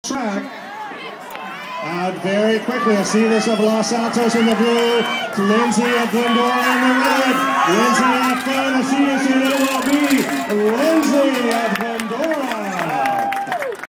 track. Very quickly, Aceves of Los Santos in the blue, Lindsay of Glendora in the red. Lindsay